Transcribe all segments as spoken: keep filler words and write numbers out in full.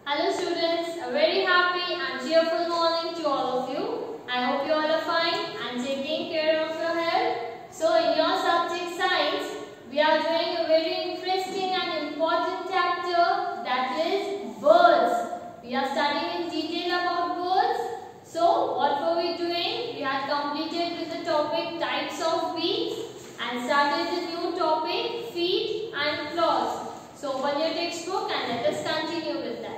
Hello students, a very happy and cheerful morning to all of you. I hope you all are fine and taking care of your health. So in your subject science, we are doing a very interesting and important chapter, that is birds. We are studying in detail about birds. So what were we doing? We had completed with the topic types of beaks and started the new topic feet and claws. So open your textbook and let us continue with that.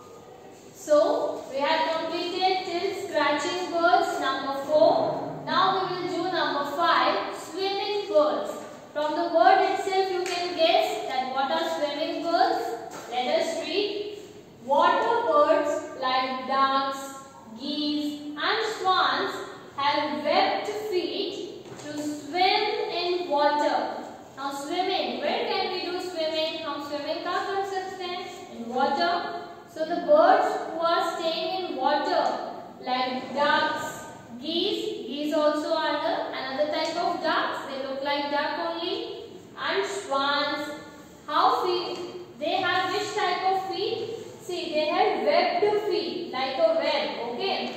So we have completed till scratching birds number four. Now we will do number five, swimming birds. From the word itself you can guess that what are swimming birds. Let us read. Water birds like ducks, geese and swans have webbed feet to swim in water. Now swimming, where can we do swimming? हम swimming कहाँ कर सकते हैं? In water. So the birds who are staying in water like ducks, geese, geese also are the another type of ducks. They look like duck only. And swans. How feet? They have which type of feet? See, they have webbed feet like a web. Okay.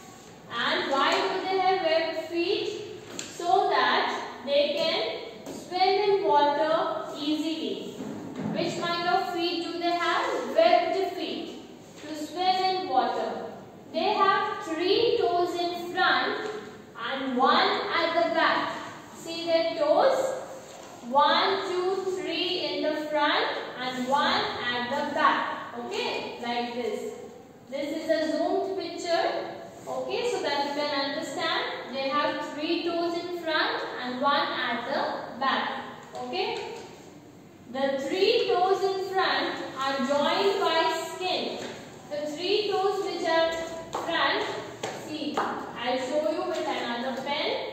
And why do they have webbed feet? So that they can swim in water easily. Which kind of feet do they have? Webbed feet to swim in water. They have three toes in front and one at the back. See their toes? One, two, three in the front and one at the back. Okay, like this. This is a zoomed picture. Okay, so that you can understand. They have three toes in front and one at the back. Okay. The three toes in front are joined by skin. The three toes which are front, see, I'll show you with another pen.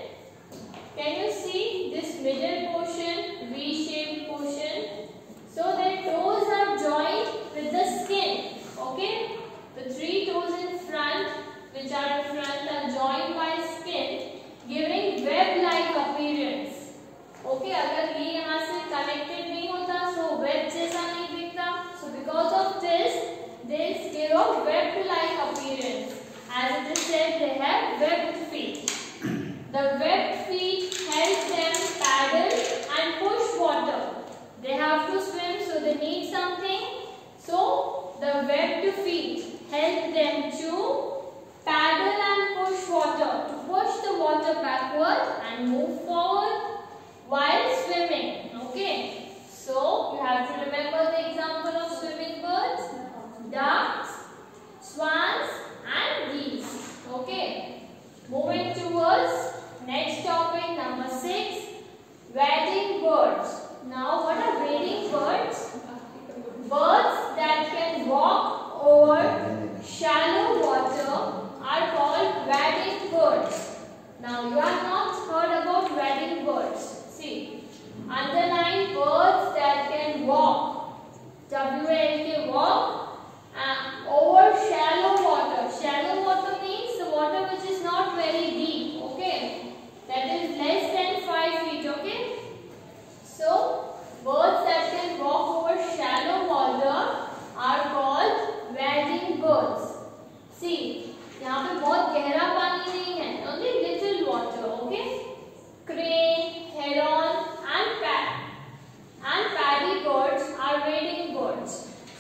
Can you see this middle portion, V-shaped portion? So their toes are joined with the skin. Okay? The three toes in front, which are in front, are joined by skin, giving web-like appearance. Okay, अगर ये यहाँ से connected नहीं होता, so web जैसा नहीं दिखता. So because of this, they give a web-like appearance. As it is said, they have webbed feet. The webbed feet help them paddle and push water. They have to swim, so they need something. So the webbed feet help them to paddle and push water, to push the water backward and move forward while swimming. Okay, so you have to remember the example of swimming birds: ducks, swans and geese. Okay, moving towards next topic number six, wading birds. Now what are wading birds? Birds that can walk over shallow water are called wading birds. Now you have not heard about wading birds. See, underline birds that can walk. W A L K, walk uh, over shallow water. Shallow water means the water which is not very deep. Okay, that is less than five feet. Okay, so birds that can walk over shallow water are called wading birds. See, यहाँ पे बहुत गहरा पानी नहीं है, only little water. Okay, crane, heron and pad and paddy birds are wading birds.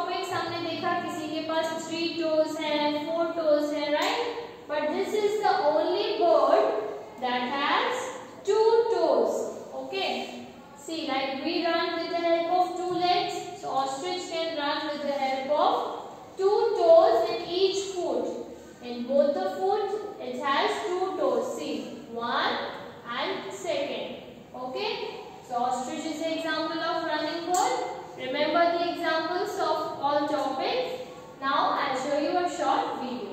Topics हमने देखा किसी के पास थ्री टोज है, फोर टोज है, right? But this is the only bird that has two toes. Okay, see, like we run with the help of two legs, so ostrich can run with the help of two toes in each foot. In both the foot it has two toes. See, one and second. Okay, so ostrich is the example of running bird. Remember the examples of all topics. Now I'll show you a short video.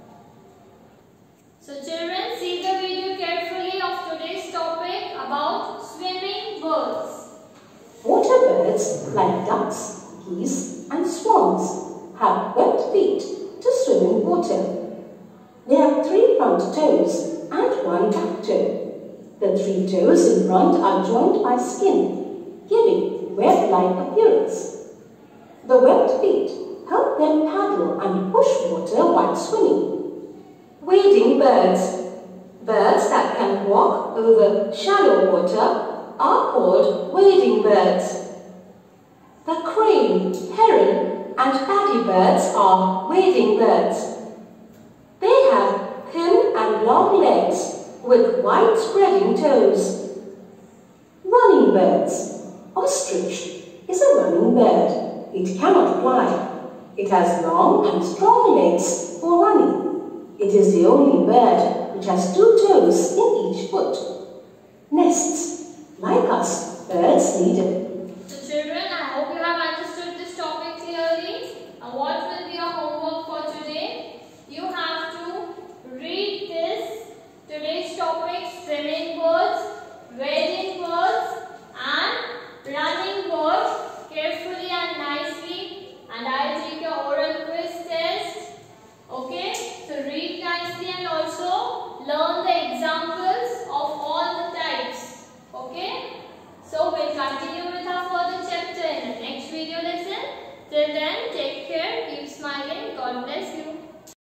So children, see the video carefully of today's topic about swimming birds. Water birds like ducks, geese and swans have webbed feet to swim in water. They have three front toes and one back toe. The three toes in front are joined by skin, giving web-like appearance. The webbed feet help them paddle and push water while swimming. Wading birds. Birds that can walk over shallow water are called wading birds. The crane, heron and paddy birds are wading birds. They have thin and long legs with wide spreading toes. Running birds. Ostrich is a running bird. It cannot fly. It has long and strong legs for running. It is the only bird which has two toes in each foot. Nests. Like us, birds need a... So children, I hope you have understood this topic clearly. And what will be your homework for today? You have to read this today's topic, swimming birds, wading birds and running birds carefully and nicely. And I will take your oral quiz test. Okay, so read nicely and also learn the examples of all the types. Okay, so we'll continue with our further chapter in the next video lesson. Till then, take care, keep smiling, God bless you.